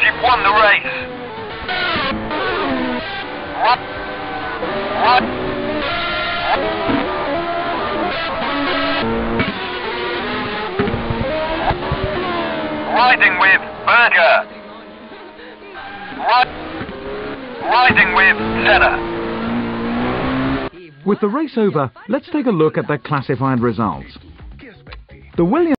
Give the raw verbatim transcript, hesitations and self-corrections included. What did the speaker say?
You've won the race. What? What? Riding with Berger. Ri riding with Senna. With the race over, let's take a look at the classified results. The Williams